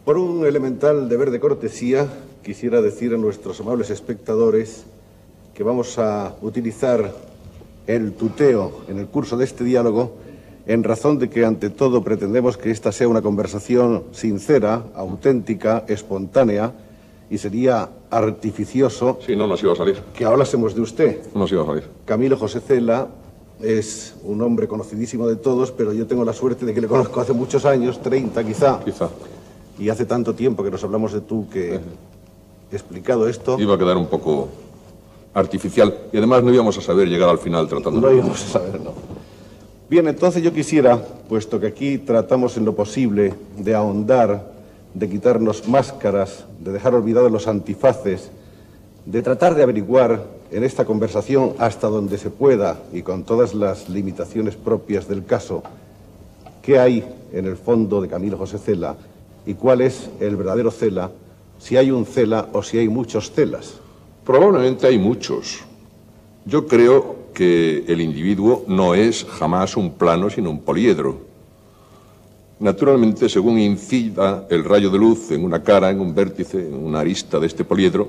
Por un elemental deber de cortesía, quisiera decir a nuestros amables espectadores que vamos a utilizar el tuteo en el curso de este diálogo en razón de que, ante todo, pretendemos que esta sea una conversación sincera, auténtica, espontánea, y sería artificioso... Sí, no nos iba a salir. ...que hablásemos de usted. No nos iba a salir. Camilo José Cela es un hombre conocidísimo de todos, pero yo tengo la suerte de que le conozco hace muchos años, 30 quizá. Quizá. Y hace tanto tiempo que nos hablamos de tú que, explicado esto... Iba a quedar un poco artificial, y además no íbamos a saber llegar al final tratando... No íbamos a saber, no. Bien, entonces yo quisiera, puesto que aquí tratamos en lo posible de ahondar, de quitarnos máscaras, de dejar olvidados los antifaces, de tratar de averiguar en esta conversación hasta donde se pueda y con todas las limitaciones propias del caso, qué hay en el fondo de Camilo José Cela y cuál es el verdadero Cela, si hay un Cela o si hay muchos Celas. Probablemente hay muchos. Yo creo que el individuo no es jamás un plano, sino un poliedro. Naturalmente, según incida el rayo de luz en una cara, en un vértice, en una arista de este poliedro,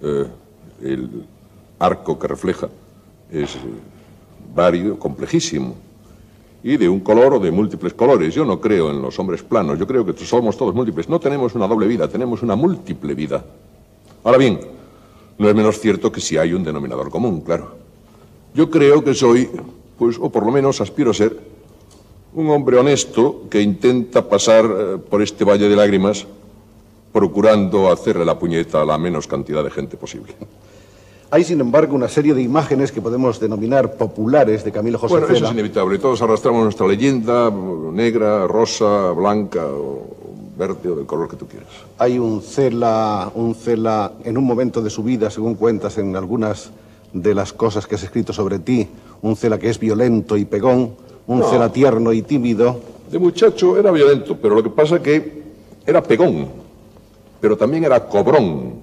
el arco que refleja es vario, complejísimo, y de un color o de múltiples colores. Yo no creo en los hombres planos, yo creo que somos todos múltiples. No tenemos una doble vida, tenemos una múltiple vida. Ahora bien, no es menos cierto que sí hay un denominador común, claro. Yo creo que soy, pues, o por lo menos aspiro a ser, un hombre honesto que intenta pasar por este valle de lágrimas procurando hacerle la puñeta a la menos cantidad de gente posible. Hay, sin embargo, una serie de imágenes que podemos denominar populares de Camilo José Cela. Bueno, eso es inevitable. Todos arrastramos nuestra leyenda, negra, rosa, blanca, o verde o del color que tú quieras. Hay un Cela en un momento de su vida, según cuentas en algunas de las cosas que has escrito sobre ti, un Cela que es violento y pegón, un Cela tierno y tímido. De muchacho era violento, pero lo que pasa es que era pegón, pero también era cobrón,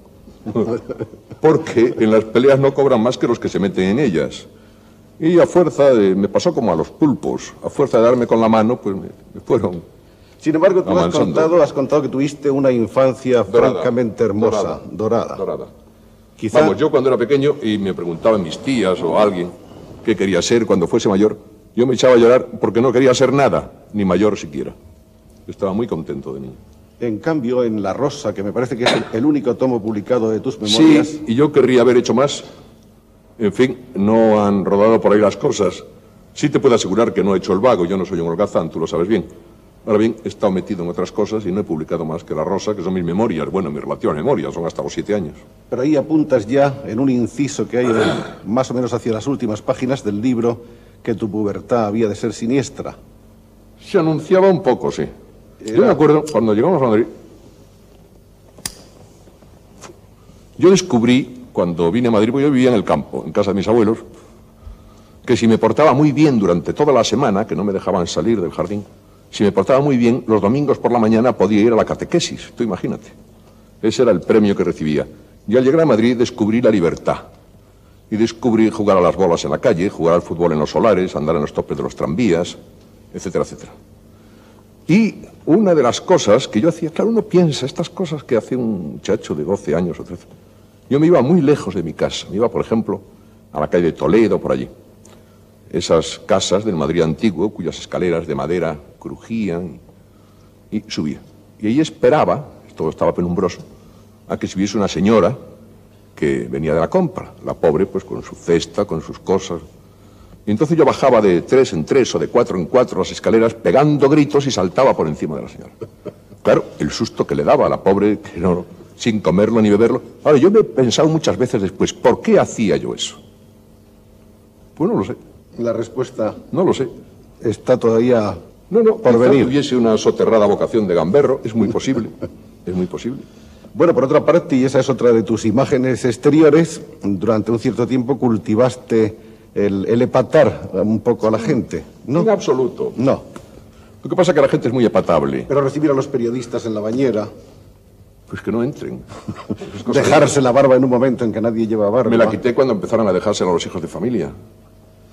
porque en las peleas no cobran más que los que se meten en ellas. Y a fuerza de... me pasó como a los pulpos, a fuerza de darme con la mano, pues me fueron... Sin embargo, tú has contado que tuviste una infancia dorada, francamente hermosa, dorada. Quizá... Vamos, yo cuando era pequeño y me preguntaban mis tías o alguien qué quería ser cuando fuese mayor, yo me echaba a llorar porque no quería ser nada, ni mayor siquiera. Estaba muy contento de niño. En cambio, en La Rosa, que me parece que es el único tomo publicado de tus memorias... Sí, y yo querría haber hecho más. En fin, no han rodado por ahí las cosas. Sí te puedo asegurar que no he hecho el vago, yo no soy un holgazán, tú lo sabes bien. Ahora bien, he estado metido en otras cosas y no he publicado más que La Rosa, que son mis memorias. Bueno, mis relativas memorias, son hasta los 7 años. Pero ahí apuntas ya en un inciso que hay más o menos hacia las últimas páginas del libro que tu pubertad había de ser siniestra. Se anunciaba un poco, sí. Yo me acuerdo, cuando llegamos a Madrid, yo descubrí, cuando vine a Madrid, porque yo vivía en el campo, en casa de mis abuelos, que si me portaba muy bien durante toda la semana, que no me dejaban salir del jardín, si me portaba muy bien, los domingos por la mañana podía ir a la catequesis, tú imagínate. Ese era el premio que recibía. Y al llegar a Madrid descubrí la libertad. Y descubrí jugar a las bolas en la calle, jugar al fútbol en los solares, andar en los topes de los tranvías, etcétera, etcétera. Y una de las cosas que yo hacía, claro, uno piensa estas cosas que hace un muchacho de 12 años o 13. Yo me iba muy lejos de mi casa. Me iba, por ejemplo, a la calle de Toledo, por allí. Esas casas del Madrid antiguo, cuyas escaleras de madera crujían, y subía. Y ahí esperaba, todo estaba penumbroso, a que subiese una señora que venía de la compra, la pobre, pues con su cesta, con sus cosas. Y entonces yo bajaba de 3 en 3 o de 4 en 4 las escaleras, pegando gritos y saltaba por encima de la señora. Claro, el susto que le daba a la pobre, que no, sin comerlo ni beberlo. Ahora, yo me he pensado muchas veces después, ¿por qué hacía yo eso? Pues no lo sé. La respuesta... No lo sé. Está todavía por venir. Tuviese una soterrada vocación de gamberro, es muy posible. Es muy posible. Bueno, por otra parte, y esa es otra de tus imágenes exteriores, durante un cierto tiempo cultivaste el epatar un poco a la gente, ¿no? En absoluto. No. Lo que pasa es que la gente es muy epatable. Pero recibir a los periodistas en la bañera... Pues que no entren. Dejarse la barba en un momento en que nadie lleva barba. Me la quité cuando empezaron a dejársela a los hijos de familia.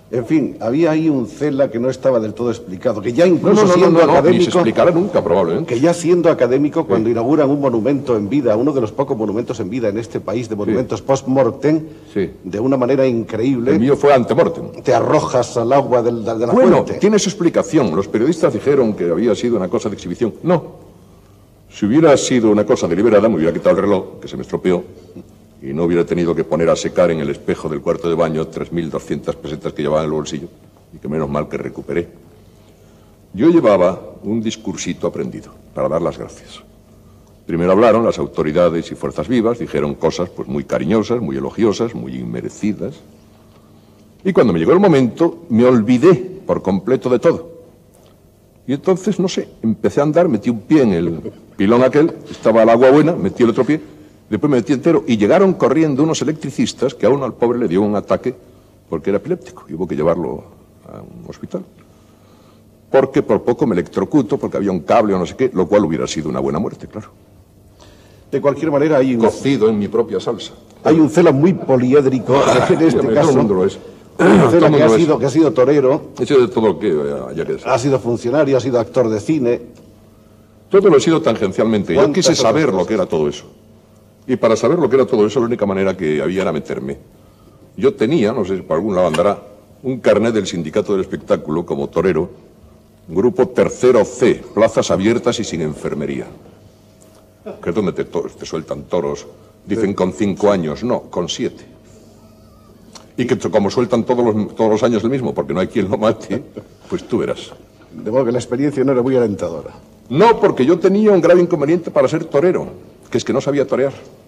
En fin, había ahí un cela que no estaba del todo explicado, que ya incluso No, siendo ni se académico... explicará nunca, probablemente. Que ya siendo académico, cuando inauguran un monumento en vida, uno de los pocos monumentos en vida en este país de monumentos post-mortem, de una manera increíble... El mío fue ante-mortem. Te arrojas al agua de la fuente. Bueno, tiene su explicación. Los periodistas dijeron que había sido una cosa de exhibición. No. Si hubiera sido una cosa deliberada, me hubiera quitado el reloj, que se me estropeó, y no hubiera tenido que poner a secar en el espejo del cuarto de baño 3.200 pesetas que llevaba en el bolsillo, y que menos mal que recuperé. Yo llevaba un discursito aprendido para dar las gracias. Primero hablaron las autoridades y fuerzas vivas, dijeron cosas pues muy cariñosas, muy elogiosas, muy inmerecidas. Y cuando me llegó el momento, me olvidé por completo de todo. Y entonces, no sé, empecé a andar, metí un pie en el pilón aquel, estaba el agua buena, metí el otro pie, después me metí entero, y llegaron corriendo unos electricistas que a uno al pobre le dio un ataque porque era epiléptico, y hubo que llevarlo a un hospital. Porque por poco me electrocuto, porque había un cable o no sé qué, lo cual hubiera sido una buena muerte, claro. De cualquier manera, hay cocido en mi propia salsa. Hay un cela muy poliédrico en este caso. Todo el mundo lo es. Un cela que ha sido torero. He sido de todo lo que haya que decir. Ha sido funcionario, ha sido actor de cine. Todo lo he sido tangencialmente. Yo quise saber lo que era todo eso. Y para saber lo que era todo eso, la única manera que había era meterme. Yo tenía, no sé si por algún lado andará, un carnet del Sindicato del Espectáculo como torero, grupo tercero C, plazas abiertas y sin enfermería. Que es donde te sueltan toros. Dicen con 5 años, no, con 7. Y que como sueltan todos los años el mismo, porque no hay quien lo mate, pues tú verás. De modo que la experiencia no era muy alentadora. No, porque yo tenía un grave inconveniente para ser torero, que es que no sabía torear.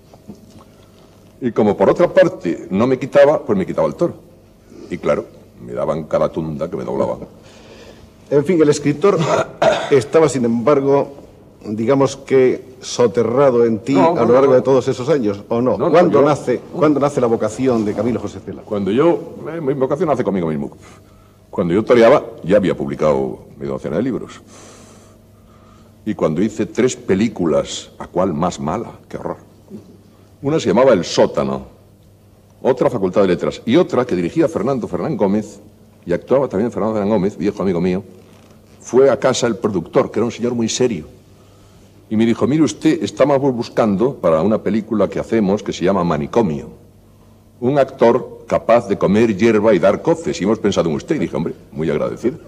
Y como por otra parte no me quitaba, pues me quitaba el toro. Y claro, me daban cada tunda que me doblaban. En fin, el escritor estaba, sin embargo, digamos que soterrado en ti a lo largo de todos esos años, ¿o no? ¿Cuándo nace la vocación de Camilo José Cela? Cuando mi vocación nace conmigo mismo. Cuando yo toreaba, ya había publicado media docena de libros. Y cuando hice 3 películas, ¿a cuál más mala? ¡Qué horror! Una se llamaba El Sótano, otra Facultad de Letras, y otra que dirigía Fernando Fernán Gómez, y actuaba también Fernando Fernán Gómez, viejo amigo mío. Fue a casa el productor, que era un señor muy serio, y me dijo, mire usted, estamos buscando para una película que hacemos que se llama Manicomio, un actor capaz de comer hierba y dar coces, y hemos pensado en usted. Y dije, hombre, muy agradecido.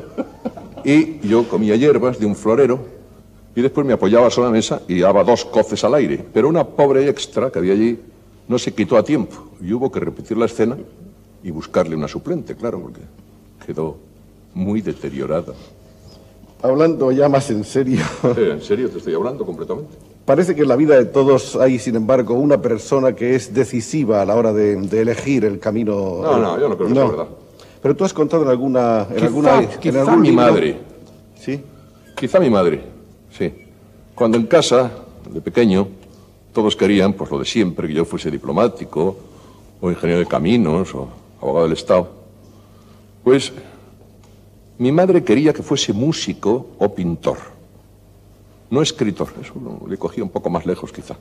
Y yo comía hierbas de un florero, y después me apoyaba sobre la mesa y daba 2 coces al aire. Pero una pobre extra que había allí no se quitó a tiempo, y hubo que repetir la escena y buscarle una suplente, claro, porque quedó muy deteriorada. Hablando ya más en serio... En serio, te estoy hablando completamente. Parece que en la vida de todos hay, sin embargo, una persona que es decisiva a la hora de elegir el camino... No, yo no creo que sea verdad. Pero tú has contado en alguna... Quizá mi madre. ¿Sí? Quizá mi madre, sí. Cuando en casa, de pequeño, todos querían, pues lo de siempre, que yo fuese diplomático, o ingeniero de caminos, o abogado del Estado, pues... mi madre quería que fuese músico o pintor, no escritor. Eso le cogía un poco más lejos, quizá.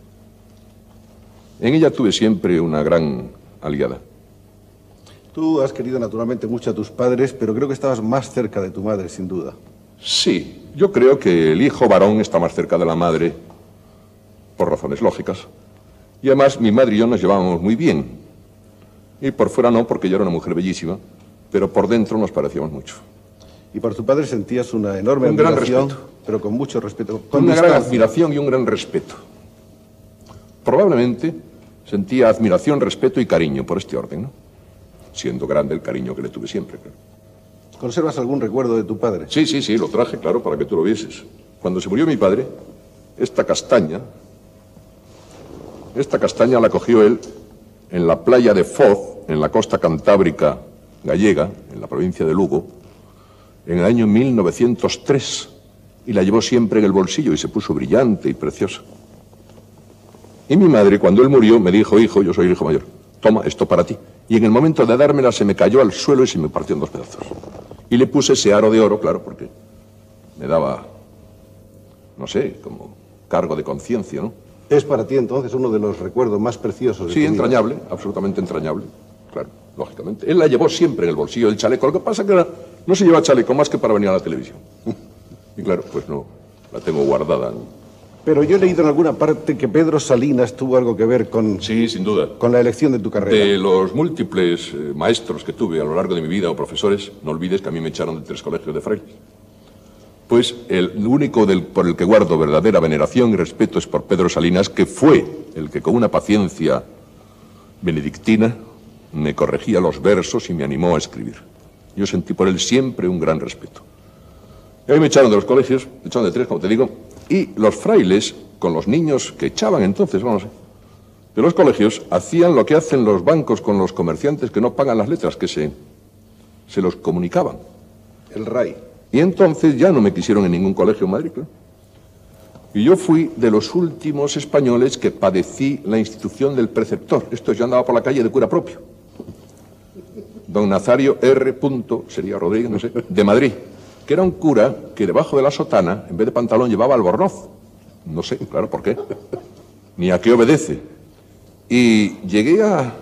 En ella tuve siempre una gran aliada. Tú has querido naturalmente mucho a tus padres, pero creo que estabas más cerca de tu madre, sin duda. Sí, yo creo que el hijo varón está más cerca de la madre, por razones lógicas. Y además mi madre y yo nos llevábamos muy bien. Y por fuera no, porque yo era una mujer bellísima, pero por dentro nos parecíamos mucho. Y por tu padre sentías una enorme admiración, pero con mucho respeto. Una gran admiración y un gran respeto. Probablemente sentía admiración, respeto y cariño por este orden, ¿no? Siendo grande el cariño que le tuve siempre, claro. ¿Conservas algún recuerdo de tu padre? Sí, lo traje, claro, para que tú lo vieses. Cuando se murió mi padre, esta castaña la cogió él en la playa de Foz, en la costa cantábrica gallega, en la provincia de Lugo, en el año 1903, y la llevó siempre en el bolsillo y se puso brillante y preciosa. Y mi madre, cuando él murió, me dijo, hijo, yo soy el hijo mayor, toma esto para ti. Y en el momento de dármela se me cayó al suelo y se me partió en 2 pedazos. Y le puse ese aro de oro, claro, porque me daba, no sé, como cargo de conciencia, ¿no? Es para ti entonces uno de los recuerdos más preciosos de tu vida. Sí, entrañable, absolutamente entrañable, claro. lógicamente. Él la llevó siempre en el bolsillo del chaleco. Lo que pasa es que ahora no se lleva chaleco más que para venir a la televisión. Y claro, pues no, la tengo guardada, ¿no? Pero yo he leído en alguna parte que Pedro Salinas tuvo algo que ver con... Sí, sin duda. Con la elección de tu carrera. De los múltiples maestros que tuve a lo largo de mi vida, o profesores, no olvides que a mí me echaron de 3 colegios de frailes. Pues el único por el que guardo verdadera veneración y respeto es por Pedro Salinas, que fue el que con una paciencia benedictina me corregía los versos y me animó a escribir. Yo sentí por él siempre un gran respeto. Y ahí me echaron de los colegios, me echaron de 3, como te digo, y los frailes, con los niños que echaban entonces, vamos, de los colegios, hacían lo que hacen los bancos con los comerciantes que no pagan las letras, que se los comunicaban. El RAI. Y entonces ya no me quisieron en ningún colegio en Madrid, claro. Y yo fui de los últimos españoles que padecí la institución del preceptor. Esto yo andaba por la calle de cura propio. Don Nazario R. sería Rodríguez, no sé, de Madrid, que era un cura que debajo de la sotana, en vez de pantalón, llevaba albornoz. No sé, claro, ¿por qué? Ni a qué obedece. Y llegué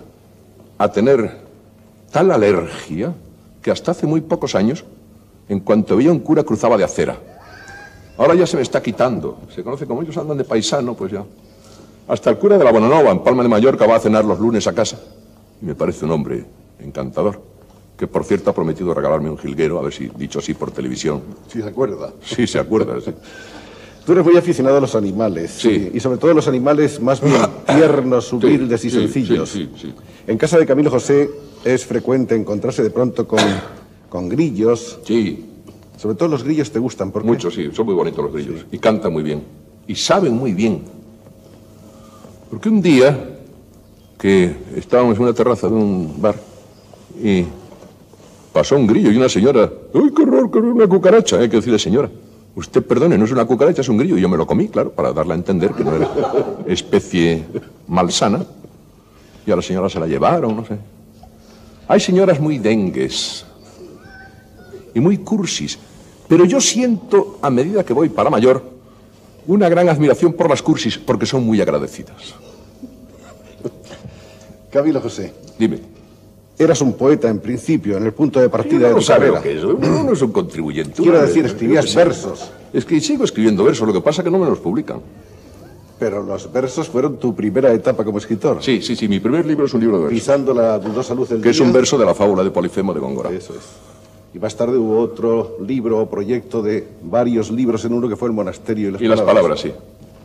a tener tal alergia que hasta hace muy pocos años, en cuanto veía un cura, cruzaba de acera. Ahora ya se me está quitando. Se conoce como ellos andan de paisano, pues ya. Hasta el cura de la Bonanova, en Palma de Mallorca, va a cenar los lunes a casa. Y me parece un hombre encantador, que por cierto ha prometido regalarme un jilguero, a ver si dicho así por televisión. Sí, se acuerda. Sí, se acuerda, sí. Tú eres muy aficionado a los animales. Sí. Y sobre todo a los animales más bien tiernos, humildes y sencillos. Sí. En casa de Camilo José es frecuente encontrarse de pronto con grillos. Sí. Sobre todo los grillos te gustan, ¿por qué? Mucho, sí. Son muy bonitos los grillos. Sí. Y cantan muy bien. Y saben muy bien. Porque un día que estábamos en una terraza de un bar y pasó un grillo y una señora. ¡Ay, qué horror, qué horror! Una cucaracha. Hay que decirle, señora, usted perdone, no es una cucaracha, es un grillo. Y yo me lo comí, claro, para darle a entender que no era especie malsana. Y a la señora se la llevaron, no sé. Hay señoras muy dengues y muy cursis, pero yo siento, a medida que voy para mayor, una gran admiración por las cursis, porque son muy agradecidas. Camilo José. Dime. Eras un poeta en principio, en el punto de partida de tu carrera. carrera. Uno no es un contribuyente. Quiero decir, escribías versos. Es que sigo escribiendo versos, lo que pasa es que no me los publican. Pero los versos fueron tu primera etapa como escritor. Sí, mi primer libro es un libro de versos. Pisando la dudosa luz del día. Que es un verso de la fábula de Polifemo de Góngora. Eso es. Y más tarde hubo otro libro o proyecto de varios libros en uno que fue El monasterio y las palabras. Sí.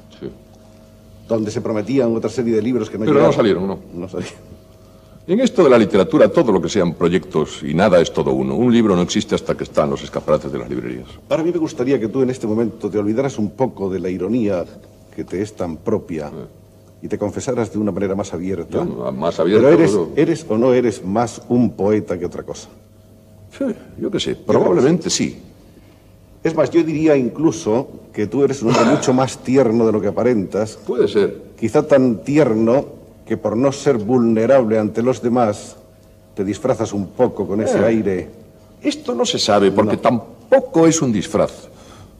Donde se prometían otra serie de libros que no llegaron. Pero llegaron. no salieron, No salieron. En esto de la literatura, todo lo que sean proyectos y nada es todo uno. Un libro no existe hasta que está en los escaparates de las librerías. Ahora a mí me gustaría que tú en este momento te olvidaras un poco de la ironía que te es tan propia y te confesaras de una manera más abierta. Más abierta. Pero eres o no eres más un poeta que otra cosa. Sí, yo qué sé, probablemente sí. Es más, yo diría incluso que tú eres un hombre mucho más tierno de lo que aparentas. Puede ser. Quizá tan tierno que por no ser vulnerable ante los demás te disfrazas un poco con ese aire. Esto no se sabe porque tampoco es un disfraz.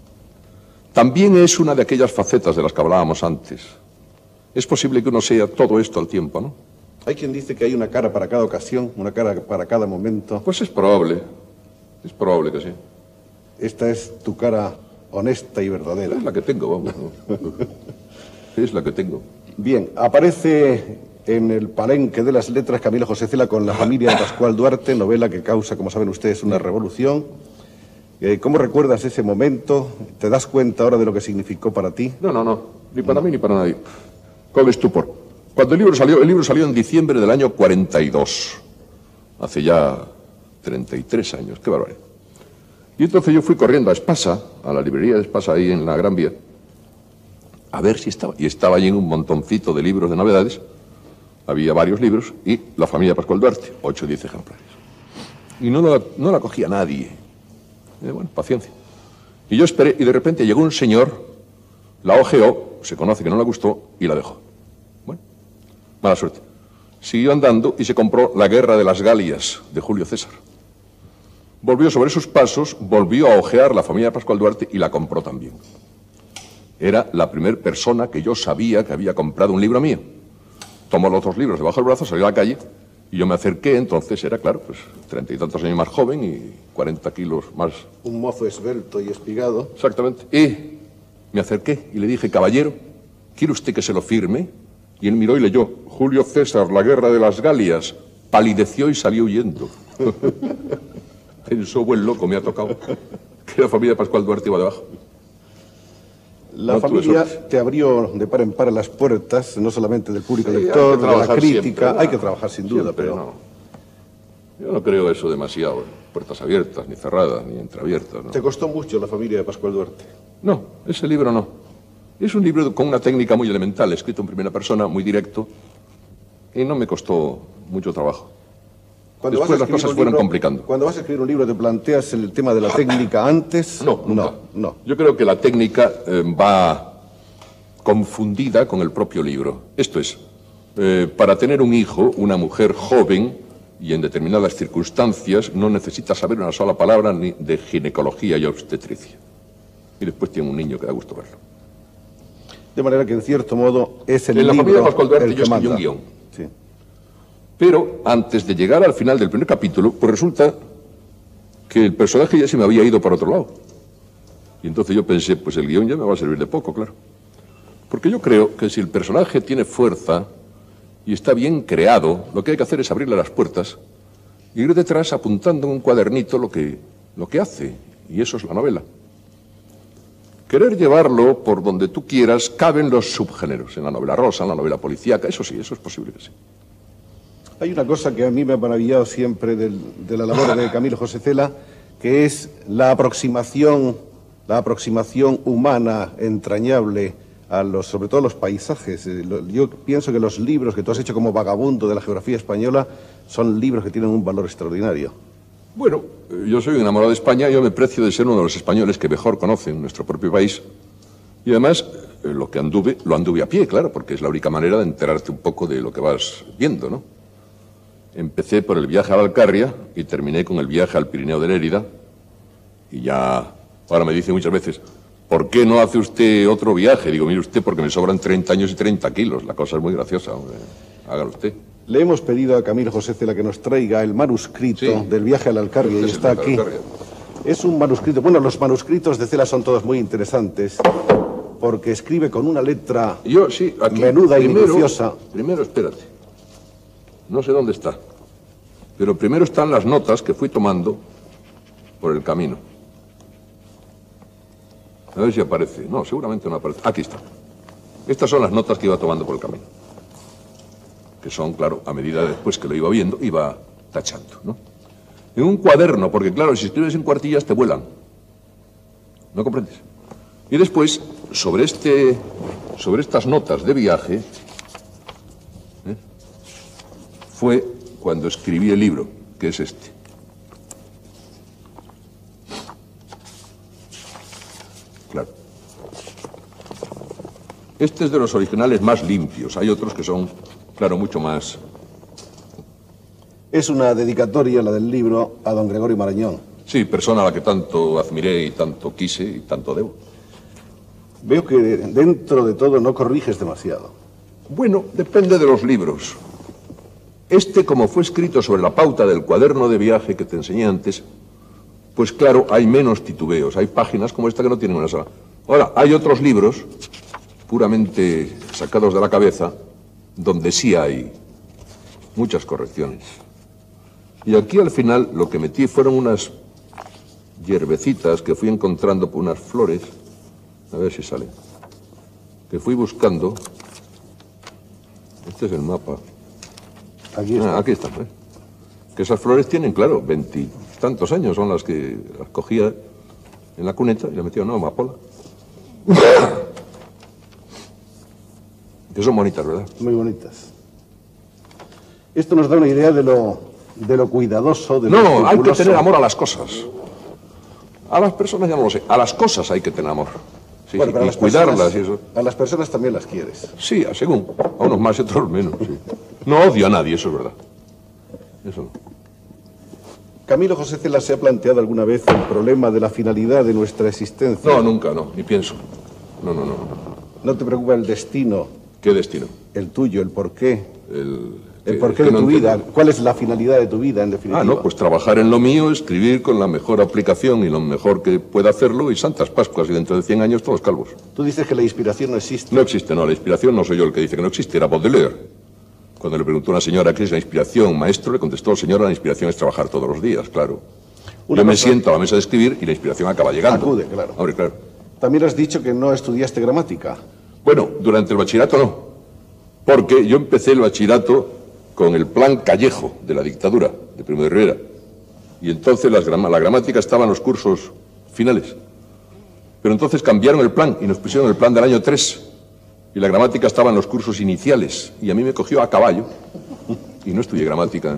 También es una de aquellas facetas de las que hablábamos antes. Es posible que uno sea todo esto al tiempo, ¿no? Hay quien dice que hay una cara para cada ocasión, una cara para cada momento. Pues es probable que sí. Esta es tu cara honesta y verdadera. Es la que tengo, vamos. Es la que tengo. Bien, aparece en el palenque de las letras Camilo José Cela con La familia de Pascual Duarte, novela que causa, como saben ustedes, una revolución. ¿Cómo recuerdas ese momento? ¿Te das cuenta ahora de lo que significó para ti? No, ni para mí ni para nadie. Con estupor. Cuando el libro salió en diciembre del año 42, hace ya 33 años, qué barbaridad. Y entonces yo fui corriendo a Espasa, a la librería de Espasa, ahí en la Gran Vía, a ver si estaba. Y estaba allí en un montoncito de libros de novedades, había varios libros, y La familia de Pascual Duarte, 8 o 10 ejemplares. Y no la cogía nadie. Bueno, paciencia. Y yo esperé, y de repente llegó un señor, la ojeó, se conoce que no le gustó, y la dejó. Bueno, mala suerte. Siguió andando y se compró La guerra de las Galias, de Julio César. Volvió sobre sus pasos, volvió a ojear La familia de Pascual Duarte y la compró también. Era la primera persona que yo sabía que había comprado un libro mío. Tomó los 2 libros debajo del brazo, salió a la calle Y yo me acerqué, entonces era, claro, pues 30 y tantos años más joven y 40 kilos más. Un mozo esbelto y espigado. Exactamente. Y me acerqué y le dije, caballero, ¿quiere usted que se lo firme? Y él miró y leyó, Julio César, la guerra de las Galias. Palideció y salió huyendo. Pensó, buen loco, me ha tocado. Que la familia de Pascual Duarte iba debajo. La familia te abrió de par en par las puertas, no solamente del público lector, de la crítica. Siempre, hay que trabajar sin duda, siempre, pero... No. Yo no creo eso demasiado. Puertas abiertas, ni cerradas, ni entreabiertas. ¿No? ¿Te costó mucho la familia de Pascual Duarte? No, ese libro no. Es un libro con una técnica muy elemental, escrito en primera persona, muy directo, y no me costó mucho trabajo. Después las cosas fueron complicando. Cuando vas a escribir un libro, ¿te planteas el tema de la técnica antes? No. Yo creo que la técnica va confundida con el propio libro. Esto es, para tener un hijo, una mujer joven y en determinadas circunstancias no necesita saber una sola palabra ni de ginecología y obstetricia. Y después tiene un niño que da gusto verlo. De manera que, en cierto modo, es el libro. En la familia de Pascual Duarte yo escribí manda. un guión. Sí. Pero antes de llegar al final del primer capítulo, pues resulta que el personaje ya se me había ido para otro lado. Y entonces yo pensé, pues el guión ya me va a servir de poco, claro. Porque yo creo que si el personaje tiene fuerza y está bien creado, lo que hay que hacer es abrirle las puertas y ir detrás apuntando en un cuadernito lo que hace. Y eso es la novela. Querer llevarlo por donde tú quieras, caben los subgéneros. En la novela rosa, en la novela policíaca, eso sí, eso es posible que sí. Hay una cosa que a mí me ha maravillado siempre de la labor de Camilo José Cela, que es la aproximación humana, entrañable, sobre todo a los paisajes. Yo pienso que los libros que tú has hecho como vagabundo de la geografía española son libros que tienen un valor extraordinario. Bueno, yo soy un enamorado de España, yo me precio de ser uno de los españoles que mejor conocen nuestro propio país. Y además, lo anduve a pie, claro, porque es la única manera de enterarte un poco de lo que vas viendo, ¿no? Empecé por el viaje a la Alcarria y terminé con el viaje al Pirineo de Lérida. Y ya, ahora me dice muchas veces, ¿por qué no hace usted otro viaje? Digo, mire usted, porque me sobran 30 años y 30 kilos. La cosa es muy graciosa, hombre. Hágalo usted. Le hemos pedido a Camilo José Cela que nos traiga el manuscrito del viaje a la Alcarria y está aquí. Es un manuscrito, bueno, los manuscritos de Cela son todos muy interesantes porque escribe con una letra menuda y minuciosa. Primero, espérate. No sé dónde está, pero primero están las notas que fui tomando por el camino. A ver si aparece. No, seguramente no aparece. Aquí está. Estas son las notas que iba tomando por el camino. Que son, claro, a medida después que lo iba viendo, iba tachando, ¿no? En un cuaderno, porque claro, si escribes en cuartillas te vuelan. ¿No comprendes? Y después, sobre estas notas de viaje, fue cuando escribí el libro, que es este. Claro. Este es de los originales más limpios. Hay otros que son, claro, mucho más... Es una dedicatoria, la del libro, a don Gregorio Marañón. Sí, persona a la que tanto admiré y tanto quise y tanto debo. Veo que dentro de todo no corriges demasiado. Bueno, depende de los libros. Este, como fue escrito sobre la pauta del cuaderno de viaje que te enseñé antes, pues claro, hay menos titubeos. Hay páginas como esta que no tienen una sola. Ahora, hay otros libros, puramente sacados de la cabeza, donde sí hay muchas correcciones. Y aquí al final lo que metí fueron unas hierbecitas que fui encontrando por unas flores, a ver si sale, que fui buscando. Este es el mapa. Aquí está. Aquí está, ¿eh? Que esas flores tienen, claro, 20 y tantos años, son las que las cogía en la cuneta y las metía en una amapola. Que son bonitas, ¿verdad? Muy bonitas. Esto nos da una idea de lo cuidadoso, de lo No, hay que escrupuloso. tener amor a las cosas. A las personas ya no lo sé, a las cosas hay que tener amor. Sí, Bueno, sí, pero y cuidarlas y eso. A las personas también las quieres. Sí, según. A unos más y otros menos. Sí. No odio a nadie, eso es verdad. Eso no. Camilo José Cela, ¿se ha planteado alguna vez el problema de la finalidad de nuestra existencia? No, nunca, no, ni pienso. No. ¿No te preocupa el destino? ¿Qué destino? El tuyo, el porqué. ¿El porqué de tu vida? ¿Cuál es la finalidad de tu vida, en definitiva? Ah, no, pues trabajar en lo mío, escribir con la mejor aplicación y lo mejor que pueda hacerlo, y Santas Pascuas, y dentro de 100 años todos calvos. Tú dices que la inspiración no existe. No existe, no, la inspiración no soy yo el que dice que no existe, era Baudelaire. Cuando le preguntó a una señora qué es la inspiración, maestro, le contestó, señora, la inspiración es trabajar todos los días, claro. Yo me siento a la mesa de escribir y la inspiración acaba llegando. Acude, claro. Hombre, claro. También has dicho que no estudiaste gramática. Bueno, durante el bachillerato no, porque yo empecé el bachillerato con el plan Callejo de la dictadura de Primo de Rivera. Y entonces la gramática estaba en los cursos finales. Pero entonces cambiaron el plan y nos pusieron el plan del año 3. Y la gramática estaba en los cursos iniciales. Y a mí me cogió a caballo. Y no estudié gramática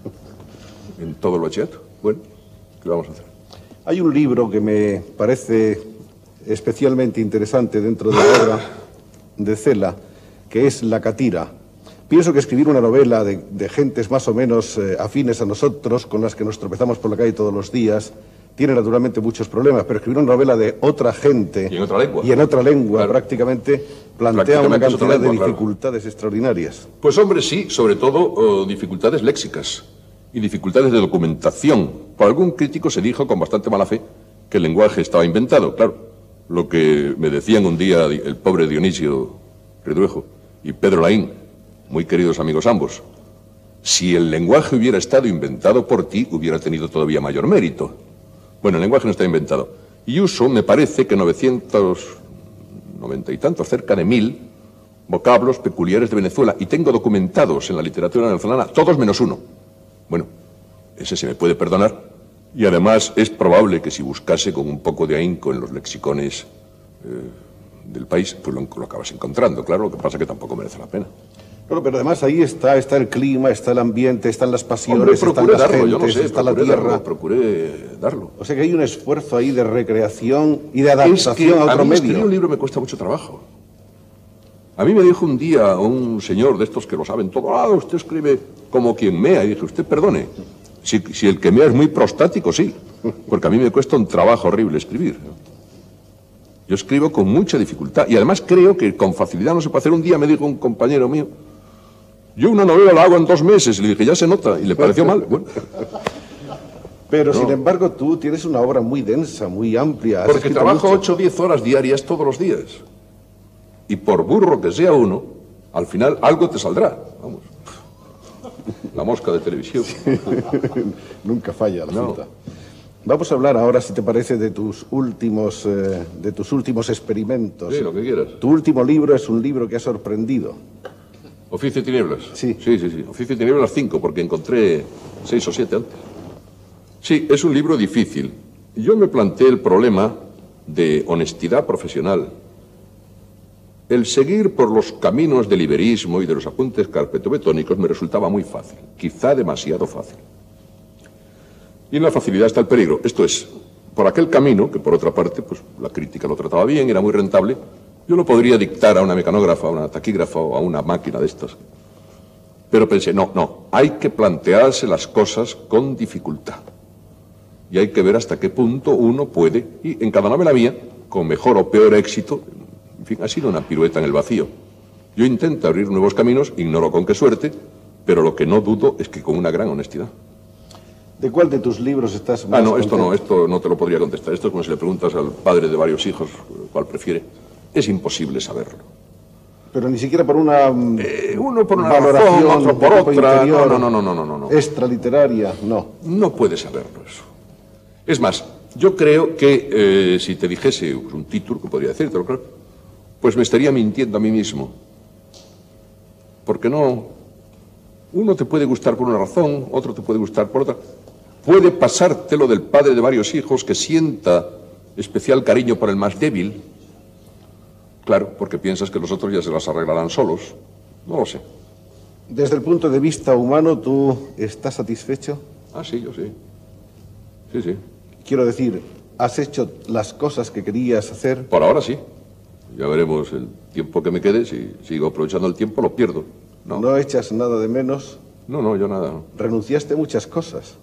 en todo el bachillerato. Bueno, ¿qué vamos a hacer? Hay un libro que me parece especialmente interesante dentro de la obra de Cela, que es La Catira. Pienso que escribir una novela de gentes más o menos afines a nosotros, con las que nos tropezamos por la calle todos los días, tiene naturalmente muchos problemas, pero escribir una novela de otra gente y en otra lengua, claro, prácticamente plantea una cantidad de dificultades extraordinarias. Pues hombre, sí, sobre todo dificultades léxicas y dificultades de documentación. Por algún crítico se dijo con bastante mala fe que el lenguaje estaba inventado. Claro, lo que me decían un día el pobre Dionisio Redruejo y Pedro Laín, muy queridos amigos ambos, si el lenguaje hubiera estado inventado por ti, hubiera tenido todavía mayor mérito. Bueno, el lenguaje no está inventado. Y uso, me parece que 990 y tantos, cerca de 1000 vocablos peculiares de Venezuela, y tengo documentados en la literatura venezolana, todos menos uno. Bueno, ese se me puede perdonar, y además es probable que si buscase con un poco de ahínco en los lexicones del país, pues lo acabas encontrando. Claro, lo que pasa es que tampoco merece la pena. Claro, pero además ahí está el clima, está el ambiente, están las pasiones, están las gentes, está la tierra. Procuré darlo. O sea que hay un esfuerzo ahí de recreación y de adaptación a otro medio. Escribir un libro me cuesta mucho trabajo. A mí me dijo un día un señor de estos que lo saben todo, usted escribe como quien mea. Y dije, usted perdone, si el que mea es muy prostático, sí, porque a mí me cuesta un trabajo horrible escribir. Yo escribo con mucha dificultad y además creo que con facilidad no se puede hacer. Un día me dijo un compañero mío, yo una novela la hago en 2 meses, y le dije, ya se nota, y le pareció mal. Bueno. Pero, sin embargo, tú tienes una obra muy densa, muy amplia. Porque trabajo 8 o 10 horas diarias todos los días. Y por burro que sea uno, al final algo te saldrá. Vamos. La mosca de televisión. Nunca falla la cita. Vamos a hablar ahora, si te parece, de tus últimos experimentos. Sí, lo que quieras. Tu último libro es un libro que ha sorprendido. Oficio de Tinieblas. Sí. Sí. Oficio de Tinieblas 5, porque encontré 6 o 7 antes. Sí, es un libro difícil. Yo me planteé el problema de honestidad profesional. El seguir por los caminos del iberismo y de los apuntes carpetobetónicos me resultaba muy fácil, quizá demasiado fácil. Y en la facilidad está el peligro. Esto es, por aquel camino, que por otra parte, pues la crítica lo trataba bien, era muy rentable, yo lo podría dictar a una mecanógrafa, a una taquígrafa o a una máquina de estas. Pero pensé, no, hay que plantearse las cosas con dificultad. Y hay que ver hasta qué punto uno puede, y en cada novela mía, con mejor o peor éxito, en fin, ha sido una pirueta en el vacío. Yo intento abrir nuevos caminos, ignoro con qué suerte, pero lo que no dudo es que con una gran honestidad. ¿De cuál de tus libros estás más contento? Esto no te lo podría contestar. Esto es como si le preguntas al padre de varios hijos cuál prefiere. Es imposible saberlo. Pero ni siquiera por una uno por una valoración, razón, otro por otra. Interior, No. Extraliteraria, no. No puedes saberlo eso. Es más, yo creo que si te dijese un título, que podría decírtelo, claro, pues me estaría mintiendo a mí mismo. Porque no... Uno te puede gustar por una razón, otro te puede gustar por otra. Puede pasarte lo del padre de varios hijos que sienta especial cariño por el más débil. Claro, porque piensas que los otros ya se las arreglarán solos. No lo sé. Desde el punto de vista humano, ¿tú estás satisfecho? Ah, sí, yo sí. Sí. Quiero decir, ¿has hecho las cosas que querías hacer? Por ahora sí. Ya veremos el tiempo que me quede. Si sigo aprovechando el tiempo, lo pierdo. ¿No echas nada de menos? No, yo nada. No. ¿Renunciaste a muchas cosas?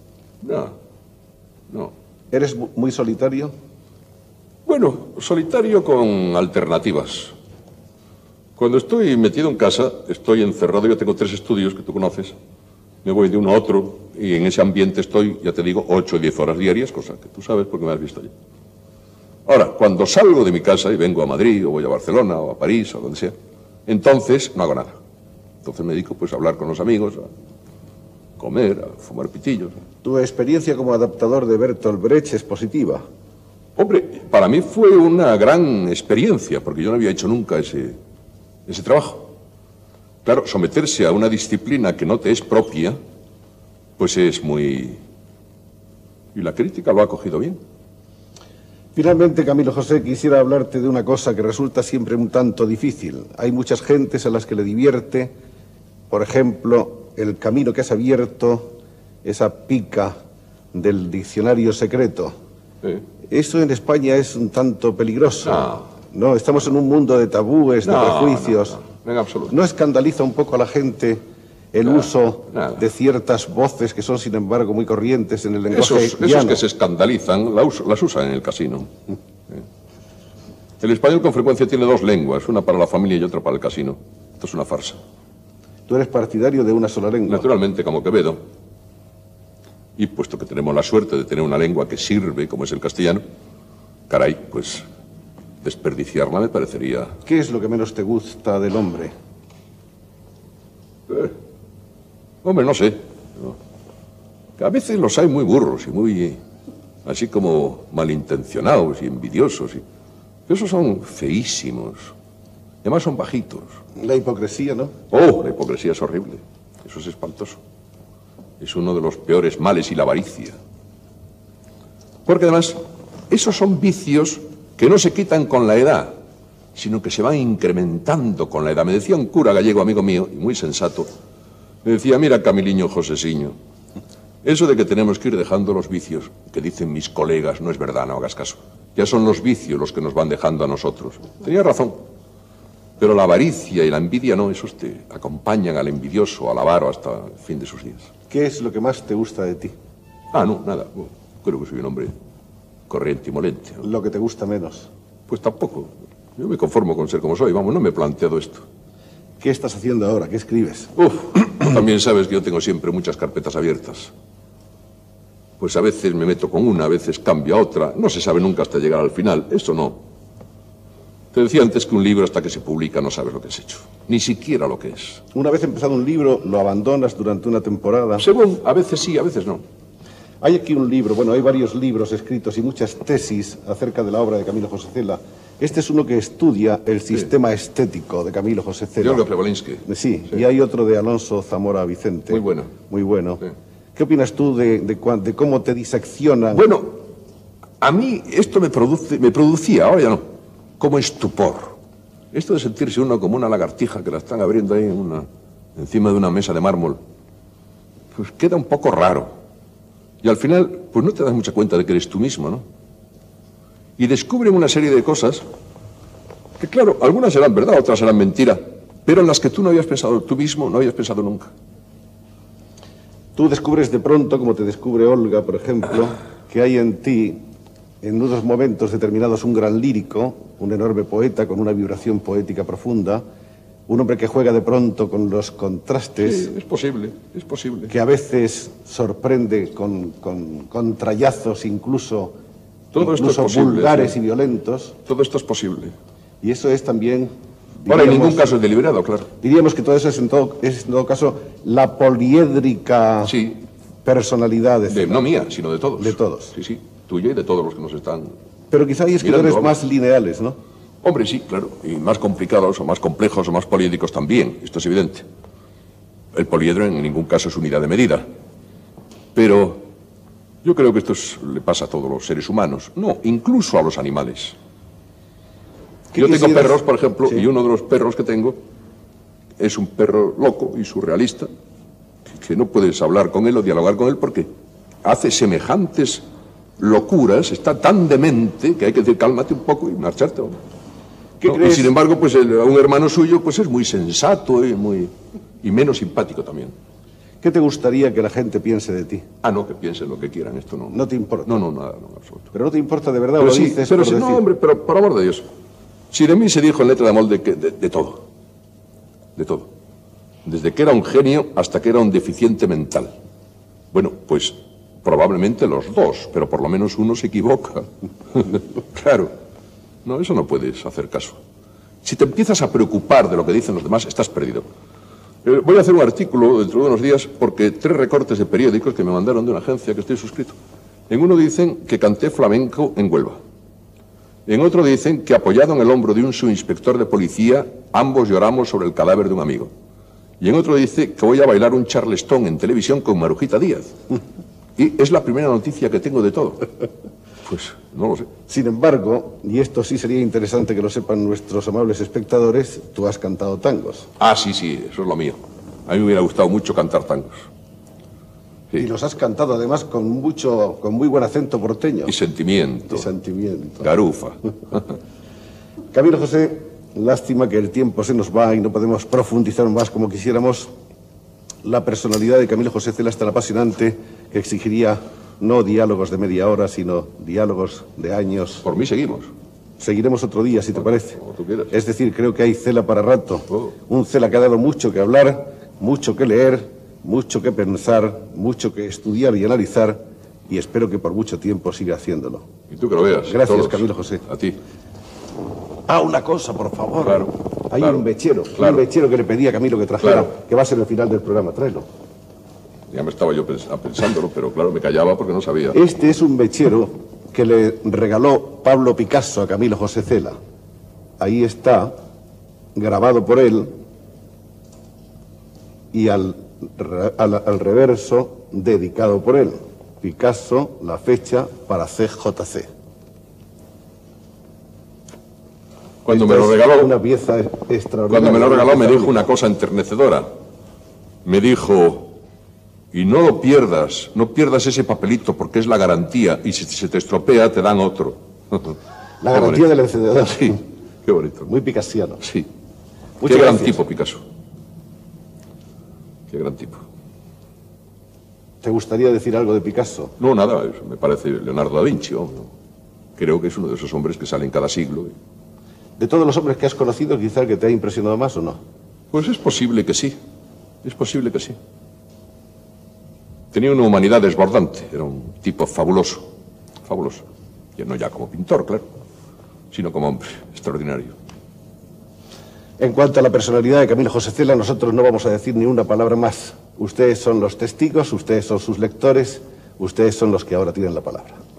No. ¿Eres muy solitario? Bueno, solitario con alternativas. Cuando estoy metido en casa, estoy encerrado, yo tengo 3 estudios que tú conoces, me voy de uno a otro y en ese ambiente estoy, ya te digo, 8 o 10 horas diarias, cosa que tú sabes porque me has visto allí. Ahora, cuando salgo de mi casa y vengo a Madrid, o voy a Barcelona, o a París, o donde sea, entonces no hago nada. Entonces me dedico pues a hablar con los amigos, a comer, a fumar pitillos. Tu experiencia como adaptador de Bertolt Brecht es positiva. Hombre, para mí fue una gran experiencia, porque yo no había hecho nunca ese trabajo. Claro, someterse a una disciplina que no te es propia, pues es muy... Y la crítica lo ha cogido bien. Finalmente, Camilo José, quisiera hablarte de una cosa que resulta siempre un tanto difícil. Hay muchas gentes a las que le divierte, por ejemplo, el camino que has abierto, esa pica del diccionario secreto. Eso en España es un tanto peligroso. No, estamos en un mundo de tabúes, de prejuicios. En absoluto. ¿No escandaliza un poco a la gente el uso de ciertas voces que son, sin embargo, muy corrientes en el lenguaje esos que se escandalizan las usan en el casino. El español con frecuencia tiene 2 lenguas, una para la familia y otra para el casino. Esto es una farsa. ¿Tú eres partidario de una sola lengua? Naturalmente, como Quevedo. Y puesto que tenemos la suerte de tener una lengua que sirve, como es el castellano, caray, pues desperdiciarla me parecería... ¿Qué es lo que menos te gusta del hombre? Hombre, no sé. Que a veces los hay muy burros y muy... así como malintencionados y envidiosos. Esos son feísimos. Y además son bajitos. La hipocresía, ¿no? Oh, la hipocresía es horrible. Eso es espantoso. Es uno de los peores males, y la avaricia. Porque además, esos son vicios que no se quitan con la edad, sino que se van incrementando con la edad. Me decía un cura gallego, amigo mío, y muy sensato, me decía, mira, Camiliño Josesiño, eso de que tenemos que ir dejando los vicios, que dicen mis colegas, no es verdad, no hagas caso. Ya son los vicios los que nos van dejando a nosotros. Tenía razón. Pero la avaricia y la envidia no, esos te acompañan al envidioso, al avaro, hasta el fin de sus días. ¿Qué es lo que más te gusta de ti? No, nada. Bueno, creo que soy un hombre corriente y molente. ¿Lo que te gusta menos? Pues tampoco. Yo me conformo con ser como soy, vamos, no me he planteado esto. ¿Qué estás haciendo ahora? ¿Qué escribes? También sabes que yo tengo siempre muchas carpetas abiertas. Pues a veces me meto con una, a veces cambio a otra. No se sabe nunca hasta llegar al final. Eso no. Te decía antes que un libro, hasta que se publica, no sabes lo que has hecho. Ni siquiera lo que es. Una vez empezado un libro, lo abandonas durante una temporada. Según, a veces sí, a veces no. Hay aquí un libro, bueno, hay varios libros escritos y muchas tesis acerca de la obra de Camilo José Cela. Este es uno que estudia el sistema estético de Camilo José Cela. De Olga Przewaliński. Sí, y hay otro de Alonso Zamora Vicente. Muy bueno. Muy bueno. Sí. ¿Qué opinas tú de cómo te diseccionan? Bueno, a mí esto me producía, ahora ya no, como estupor. Esto de sentirse uno como una lagartija que la están abriendo ahí encima de una mesa de mármol, pues queda un poco raro. Y al final, pues no te das mucha cuenta de que eres tú mismo, ¿no? Y descubren una serie de cosas que, claro, algunas serán verdad, otras serán mentira, pero en las que tú no habías pensado tú mismo, no habías pensado nunca. Tú descubres de pronto, como te descubre Olga, por ejemplo, que hay en ti, en unos momentos determinados, un gran lírico, un enorme poeta con una vibración poética profunda, un hombre que juega de pronto con los contrastes. Sí, es posible, es posible. Que a veces sorprende con trallazos incluso vulgares y violentos. Todo esto es posible. Y eso es también... Ahora, en ningún caso es deliberado, claro. Diríamos que todo eso es en todo caso la poliédrica personalidad de Cela. No mía, sino de todos. De todos. Sí, tuya y de todos los que nos están... Pero quizá hay escritores más lineales, ¿no? Hombre, sí, claro, y más complicados, o más complejos, o más poliédricos también, esto es evidente. El poliedro en ningún caso es unidad de medida. Pero yo creo que esto le pasa a todos los seres humanos, no, incluso a los animales. Yo tengo perros, por ejemplo, sí. Y uno de los perros que tengo es un perro loco y surrealista, que no puedes hablar con él o dialogar con él porque hace semejantes locuras, está tan demente que hay que decir cálmate un poco y marcharte. ¿Qué crees? Y sin embargo, pues un hermano suyo pues es muy sensato y menos simpático también. ¿Qué te gustaría que la gente piense de ti? No, que piensen lo que quieran, esto no. ¿No te importa? No, nada, no, en absoluto. ¿Pero no te importa de verdad pero o sí, lo dices pero por sí, decir? No, hombre, pero por amor de Dios. Si de mí se dijo en letra de molde que de todo. de todo. Desde que era un genio hasta que era un deficiente mental. Bueno, pues probablemente los dos, pero por lo menos uno se equivoca. Claro. No, eso no puedes hacer caso. Si te empiezas a preocupar de lo que dicen los demás, estás perdido. Voy a hacer un artículo dentro de unos días porque 3 recortes de periódicos que me mandaron de una agencia que estoy suscrito. En uno dicen que canté flamenco en Huelva. En otro dicen que apoyado en el hombro de un subinspector de policía, ambos lloramos sobre el cadáver de un amigo. Y en otro dice que voy a bailar un charleston en televisión con Marujita Díaz. Y es la primera noticia que tengo de todo. Pues no lo sé. Sin embargo, y esto sí sería interesante que lo sepan nuestros amables espectadores, tú has cantado tangos. Ah, sí, eso es lo mío. A mí me hubiera gustado mucho cantar tangos. Sí. Y los has cantado además con muy buen acento porteño. Y sentimiento. Y sentimiento. Garufa. Camilo José, lástima que el tiempo se nos va y no podemos profundizar más como quisiéramos. La personalidad de Camilo José Cela es tan apasionante que exigiría no diálogos de media hora, sino diálogos de años. Por mí seguimos. Seguiremos otro día, si te parece. Como tú quieras. Es decir, creo que hay Cela para rato. Oh. Un Cela que ha dado mucho que hablar, mucho que leer, mucho que pensar, mucho que estudiar y analizar, y espero que por mucho tiempo siga haciéndolo. Y tú que lo veas. Gracias, todos. Camilo José. A ti. Ah, una cosa, por favor. Claro. Hay claro, un mechero, claro. un mechero que le pedí a Camilo que trajera, Claro. que va a ser el final del programa. Tráelo. Ya me estaba yo pensándolo, pero claro, me callaba porque no sabía. Este es un mechero que le regaló Pablo Picasso a Camilo José Cela. Ahí está, grabado por él, y al reverso, dedicado por él. Picasso, la fecha para CJC. Cuando Esta me lo es regaló, una pieza extraordinaria. cuando me lo regaló me dijo una cosa enternecedora. Me dijo, y no lo pierdas, no pierdas ese papelito porque es la garantía, y si se te estropea te dan otro. La garantía del encendedor. Sí, qué bonito. Muy picasiano. Sí. Muchas Qué gran gracias. tipo, Picasso. Qué gran tipo. ¿Te gustaría decir algo de Picasso? No, nada, me parece Leonardo da Vinci. ¿No? Creo que es uno de esos hombres que salen cada siglo. De todos los hombres que has conocido, quizá el que te ha impresionado más o no. Pues es posible que sí. Es posible que sí. Tenía una humanidad desbordante. Era un tipo fabuloso. Fabuloso. Y no ya como pintor, claro, sino como hombre extraordinario. En cuanto a la personalidad de Camilo José Cela, nosotros no vamos a decir ni una palabra más. Ustedes son los testigos, ustedes son sus lectores, ustedes son los que ahora tienen la palabra.